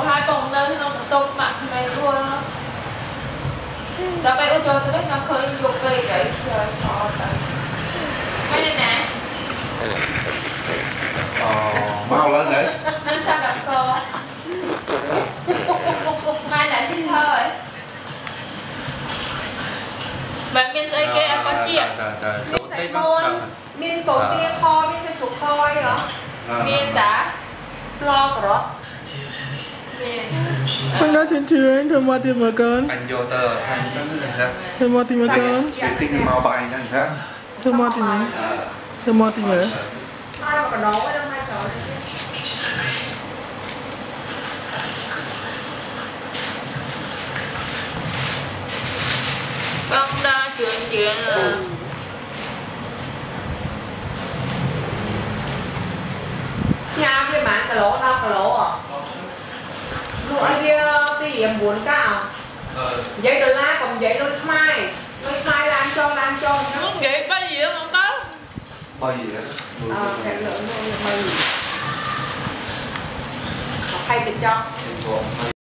hai bông lên nó tôm mặt mày luôn á. Giờ bay ô cho tôi biết nó khơi dục về cái trời khó tới. Hay này nè. Mau lên đấy. Nên sao đặt cờ? Mai lại thích thơ ấy. Bạn miên dây kia có chiếc. Miên cổ tia kho, miên cái chục khoi hả? Miên đá. Lo của đó. Anh nói thiên trường, thơm hoa tiền mở cơn. Anh vô tờ thành cái này ha. Thơm hoa tiền mở cơn. Cái tinh màu bài này ha. Thơm hoa tiền mở. Thơm hoa tiền mở. Ai mà còn nấu ở đâu mai trời. Con đa chuyện là nhà cái bán cà lỗ đâu cà lỗ à? Lụa kia cái gì em muốn cả giấy đô la còn giấy đôi mai làm cho vậy bao gì không có Bao gì đó. hẹn lượng thôi bao gì hay thì cho